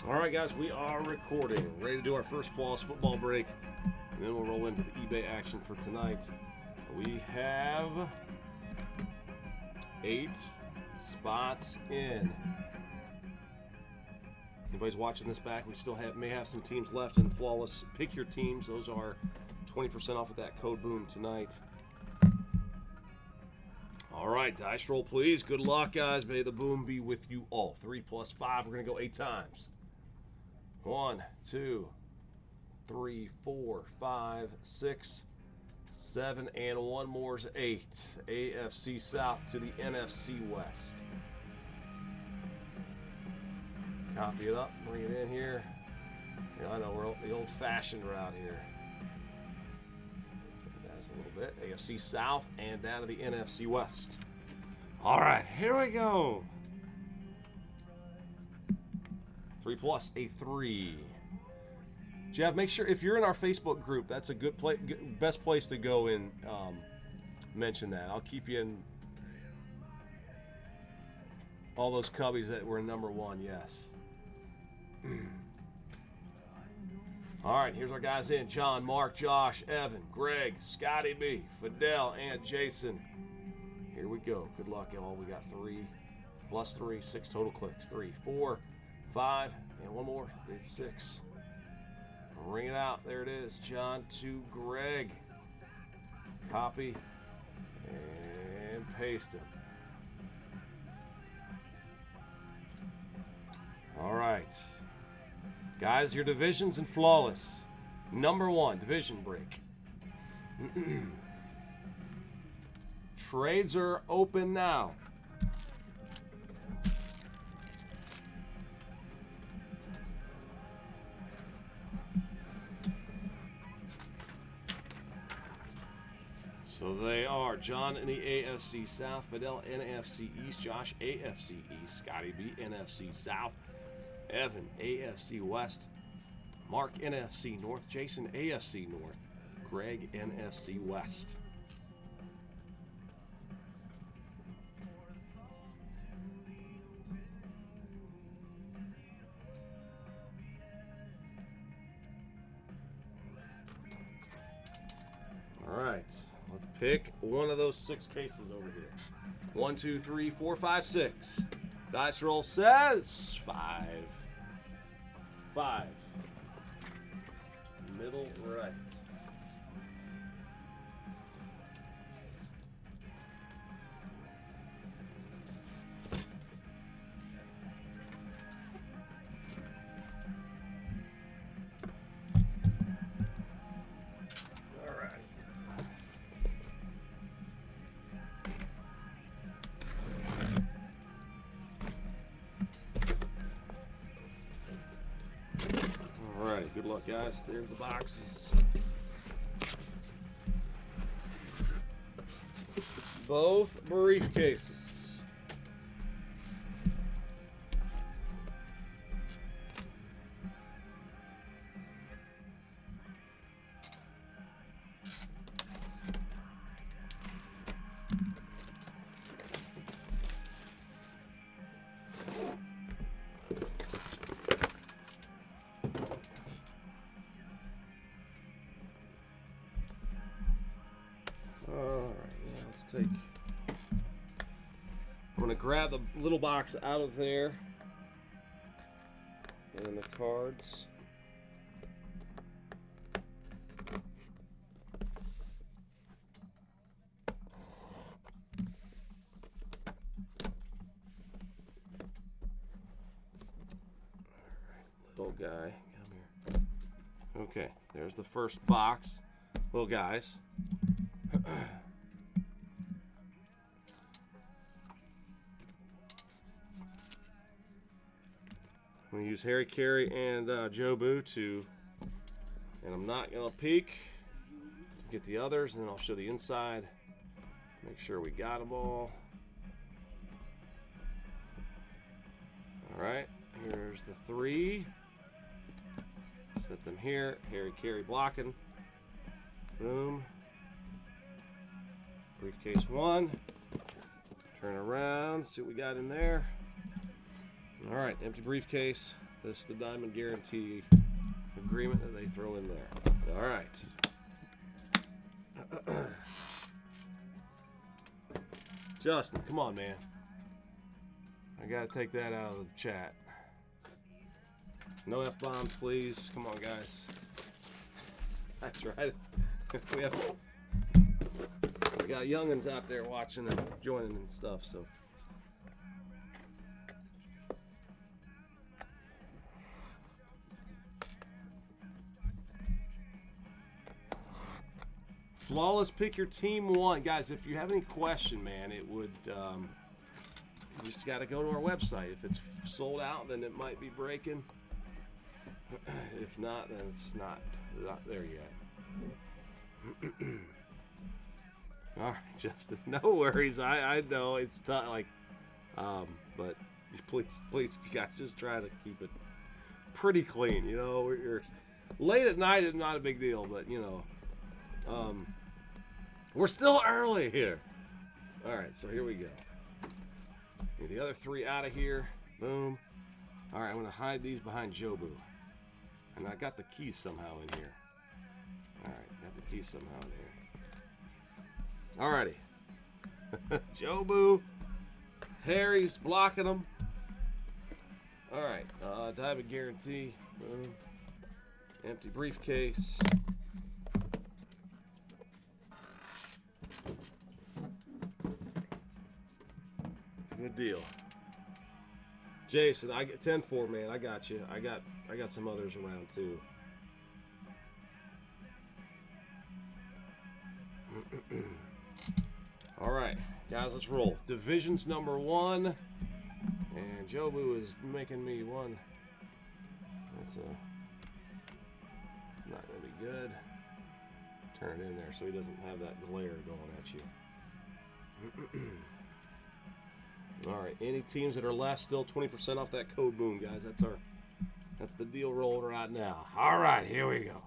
All right, guys, we are recording. Ready to do our first Flawless football break, and then we'll roll into the eBay action for tonight. We have 8 spots in. Anybody's watching this back, we still may have some teams left in Flawless. Pick your teams. Those are 20% off with that code BOOM tonight. All right, dice roll, please. Good luck, guys. May the boom be with you all. 3 plus 5. We're going to go 8 times. 1, 2, 3, 4, 5, 6, 7, and one more is 8. AFC South to the NFC West. Copy it up, bring it in here. I know we're the old-fashioned route here. That's a little bit. AFC South and down to the NFC West. All right, here we go. 3 plus a 3. Jeff, make sure if you're in our Facebook group, that's a good best place to go and mention that. I'll keep you in all those cubbies that were number 1. Yes. All right, here's our guys in: John, Mark, Josh, Evan, Greg, Scotty B, Fidel, and Jason. Here we go. Good luck, y'all. We got 3 plus 3, 6 total clicks. 3, 4, 5, and one more. It's 6. Ring it out. There it is. John to Greg. Copy and paste him. All right. Guys, your divisions in Flawless. Number 1, division break. Trades are open now. So they are John in the AFC South, Fidel NFC East, Josh AFC East, Scotty B NFC South, Evan AFC West, Mark NFC North, Jason AFC North, Greg NFC West. All right. Let's pick one of those 6 cases over here. 1, 2, 3, 4, 5, 6. Dice roll says 5. 5. Middle right. Good luck, guys. There's the boxes. Both briefcases. I'm going to grab the little box out of there and the cards. Little guy, come here. Okay, there's the first box. Little guys. I'm going to use Harry Carey and Joe Boo and I'm not going to peek to get the others, and then I'll show the inside. Make sure we got them all. All right, here's the 3. Set them here. Harry Carey blocking. Boom. Briefcase 1. Turn around, see what we got in there. All right, empty briefcase. This is the Diamond Guarantee agreement that they throw in there. All right. Justin, come on, man. I gotta take that out of the chat. No F-bombs, please. Come on, guys. That's right. we got youngins out there watching and joining and stuff, so. Flawless, pick your team one. Guys, if you have any question, man, it would, you just got to go to our website. If it's sold out, then it might be breaking. If not, then it's not there yet. All right, Justin, no worries. I know it's tough, like, but please, you guys, just try to keep it pretty clean. You know, you're late at night is not a big deal, but you know, we're still early here. All right, so here we go. Get the other three out of here. Boom. All right, I'm gonna hide these behind Jobu, and I got the keys somehow in here. All right, got the keys somehow in here. Alrighty. Jobu. Harry's blocking them. Alright. Diamond Guarantee. Boom. Empty briefcase. Good deal. Jason, I get 10-4, man. I got you. I got some others around too. All right, guys, let's roll. Divisions number 1, and Jobu is making me one. That's not gonna be good. Turn it in there so he doesn't have that glare going at you. All right, any teams that are left still 20% off that code boom, guys. That's the deal rolling right now. All right, here we go.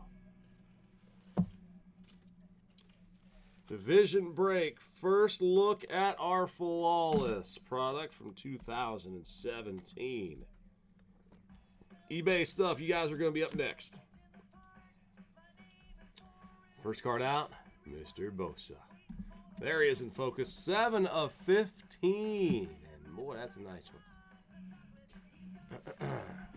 Division break. First look at our Flawless product from 2017. eBay stuff. You guys are going to be up next. First card out, Mr. Bosa. There he is in focus. 7 of 15. And boy, that's a nice one.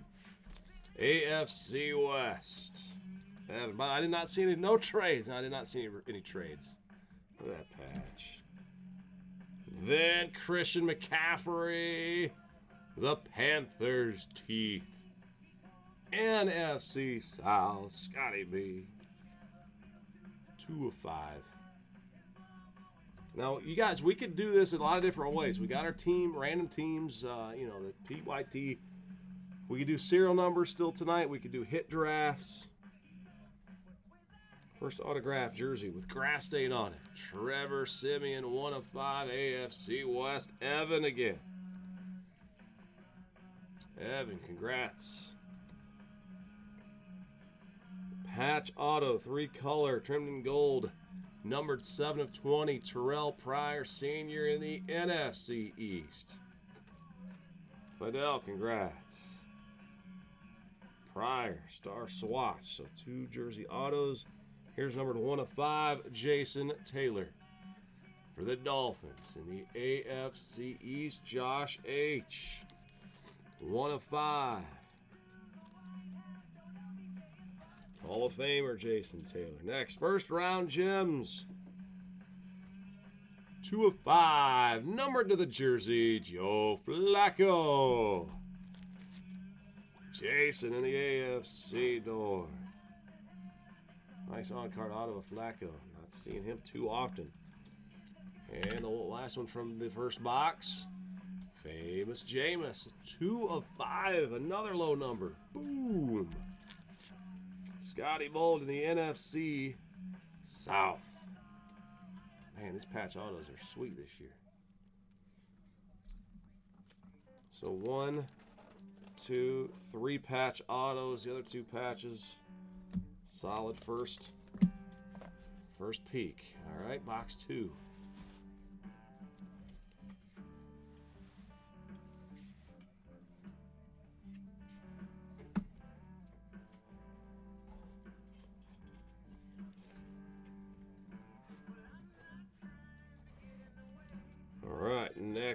AFC West. And I did not see no trades. I did not see any trades. Look at that patch. Then Christian McCaffrey, the Panthers' teeth. NFC South, Scotty B. 2 of 5. Now, you guys, we could do this in a lot of different ways. We got our team, random teams, you know, the PYT. We could do serial numbers still tonight. We could do hit drafts. First autograph jersey with grass stain on it. Trevor Siemian, 1 of 5, AFC West. Evan again. Evan, congrats. Patch auto, 3-color, trimmed in gold. Numbered 7 of 20, Terrell Pryor, senior in the NFC East. Fidel, congrats. Pryor, star swatch, so 2 jersey autos. Here's numbered 1 of 5, Jason Taylor. For the Dolphins in the AFC East, Josh H. 1 of 5. Hall of Famer Jason Taylor. Next, first round gems. 2 of 5. Numbered to the jersey, Joe Flacco. Jason in the AFC door. Nice on-card auto of Flacco. Not seeing him too often. And the last one from the first box. Famous Jameis. 2 of 5. Another low number. Boom. Scotty Bold in the NFC South. Man, these patch autos are sweet this year. So 1, 2, 3 patch autos. The other 2 patches. Solid first peek. All right, box 2.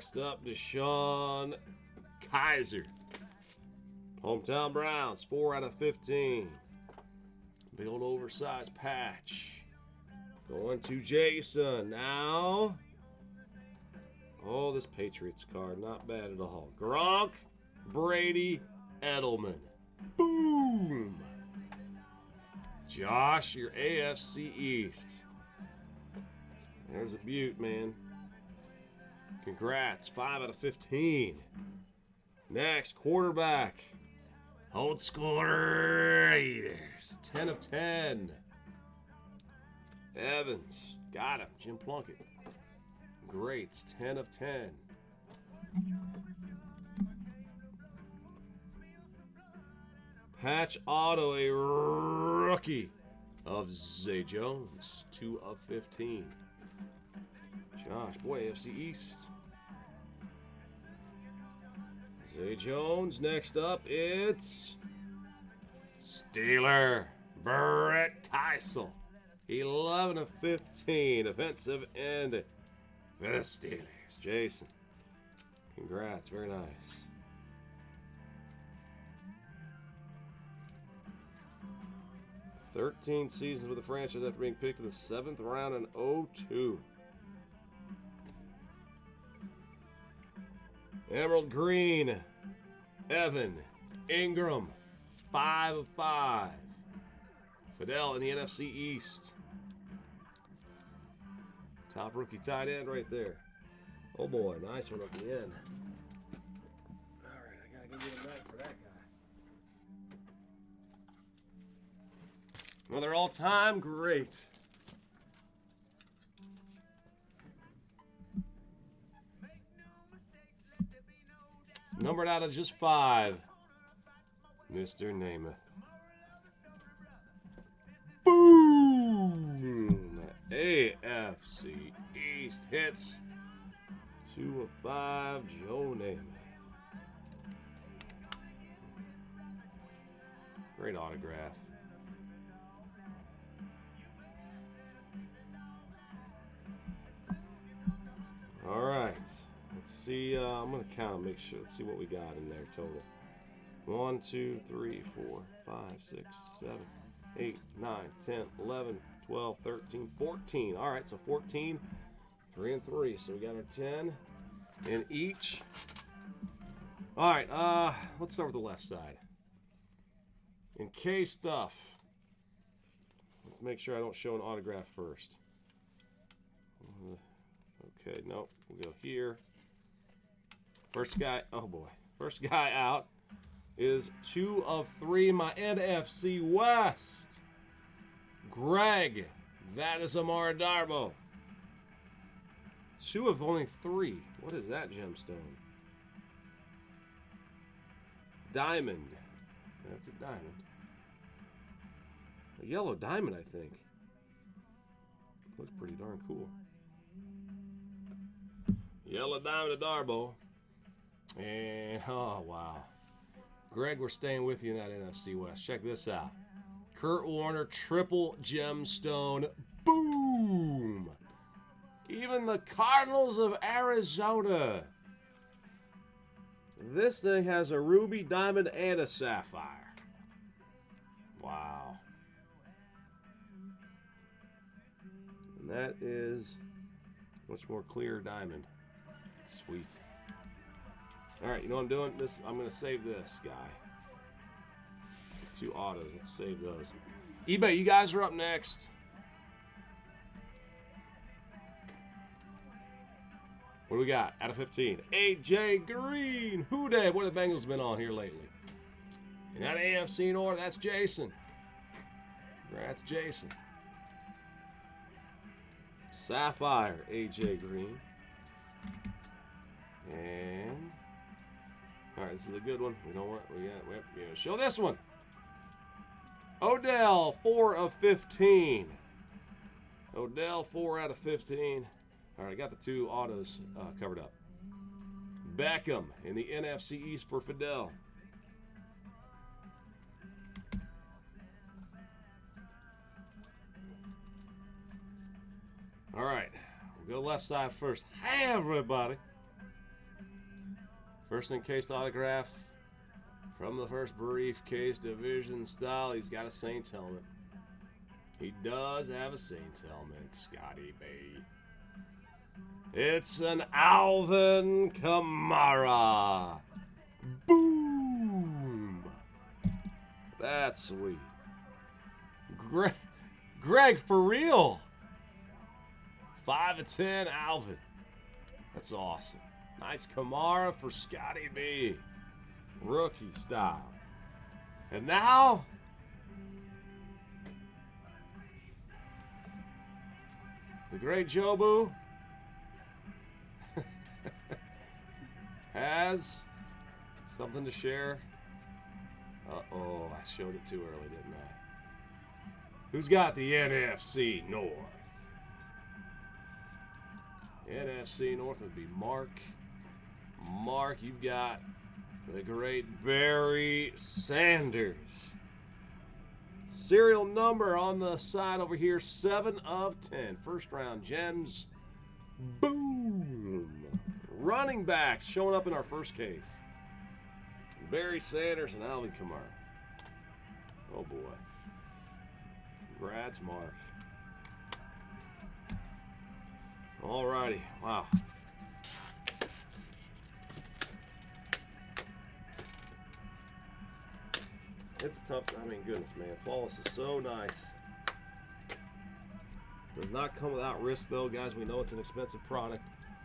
Next up, Deshaun Kaiser. Hometown Browns, 4 out of 15. Big old oversized patch. Going to Jason. Now, oh, this Patriots card, not bad at all. Gronk, Brady, Edelman. Boom! Josh, your AFC East. There's a beaut, man. Congrats, 5 out of 15. Next, quarterback. Old School Raiders, 10 of 10. Evans, got him. Jim Plunkett. Greats, 10 of 10. Patch auto, a rookie of Zay Jones, 2 of 15. Josh, boy, AFC East. Zay Jones. Next up, it's Steeler Brett Keisel, 11 of 15. Offensive end for the Steelers. Jason, congrats, very nice. "13 seasons with the franchise after being picked in the 7th round in 2002. Emerald Green, Evan Ingram, 5 of 5. Fidel in the NFC East. Top rookie tight end right there. Oh boy, nice one at the end. All right, I gotta go get a knife for that guy. Another all-time great. Numbered out of just 5. Mr. Namath. Boom! AFC East hits. 2 of 5. Joe Namath. Great autograph. All right. Let's see. I'm going to count, make sure. Let's see what we got in there total. 1, 2, 3, 4, 5, 6, 7, 8, 9, 10, 11, 12, 13, 14. All right, so 14, 3 and 3. So we got our 10 in each. All right, let's start with the left side. In K stuff. Let's make sure I don't show an autograph first. Okay, nope. We'll go here. First guy, oh boy. First guy out is 2 of 3, my NFC West. Greg, that is Amara Darboh. 2 of only 3. What is that gemstone? Diamond. That's a diamond. A yellow diamond, I think. Looks pretty darn cool. Yellow diamond to Darboh. And, oh, wow. Greg, we're staying with you in that NFC West. Check this out. Kurt Warner, triple gemstone. Boom! Even the Cardinals of Arizona. This thing has a ruby, diamond, and a sapphire. Wow. And that is much more clear diamond. Sweet. All right, you know what I'm doing? I'm going to save this guy. 2 autos. Let's save those. eBay, you guys are up next. What do we got? Out of 15. AJ Green. Who dat? What have the Bengals been on here lately? And that AFC North, that's Jason. That's Jason. Sapphire, AJ Green. And all right, this is a good one. We don't want. We got. Show this one. Odell, 4 of 15. Odell, 4 out of 15. All right, I got the 2 autos covered up. Beckham in the NFC East for Fidel. All right, we'll go left side first. Hey, everybody. First encased autograph from the first briefcase division style. He's got a Saints helmet. He does have a Saints helmet, Scotty B. It's an Alvin Kamara. Boom. That's sweet. Greg, for real. 5 of 10, Alvin. That's awesome. Nice Kamara for Scotty B. Rookie style. And now, the great Jobu has something to share. Uh-oh, I showed it too early, didn't I? Who's got the NFC North? NFC North would be Mark. Mark, you've got the great Barry Sanders. Serial number on the side over here, 7 of 10. First round gems. Boom. Running backs showing up in our first case. Barry Sanders and Alvin Kamara. Oh boy. Congrats, Mark. Alrighty. Wow. It's tough. I mean, goodness, man. Flawless is so nice. Does not come without risk, though, guys. We know it's an expensive product.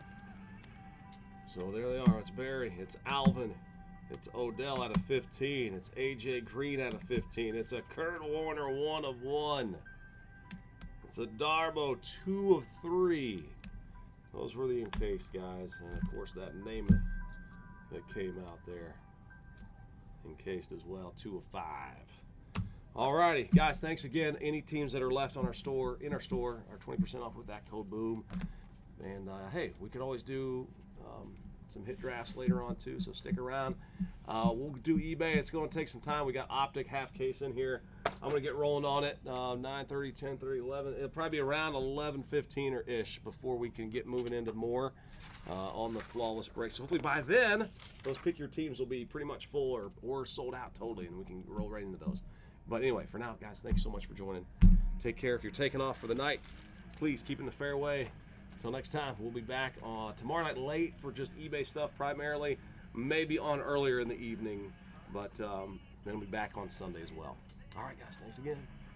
So there they are. It's Barry. It's Alvin. It's Odell out of 15. It's A.J. Green out of 15. It's a Kurt Warner 1 of 1. It's a Darbo 2 of 3. Those were the encased, guys. And, of course, that Namath that came out there. Encased as well, 2 of 5. Alrighty, guys, thanks again. Any teams that are left on our store, in our store, are 20% off with that code BOOM. And hey, we could always do some hit drafts later on too, so stick around. We'll do eBay. It's going to take some time. We got Optic half case in here. I'm going to get rolling on it 9:30, 10:30, 11. It'll probably be around 11:15 or ish before we can get moving into more on the flawless break. So hopefully by then, those pick your teams will be pretty much full or sold out totally, and we can roll right into those. But anyway, for now, guys, thanks so much for joining. Take care. If you're taking off for the night, please keep in the fairway. Until next time, we'll be back tomorrow night late for just eBay stuff primarily. Maybe on earlier in the evening, but then we'll be back on Sunday as well. All right, guys, thanks again.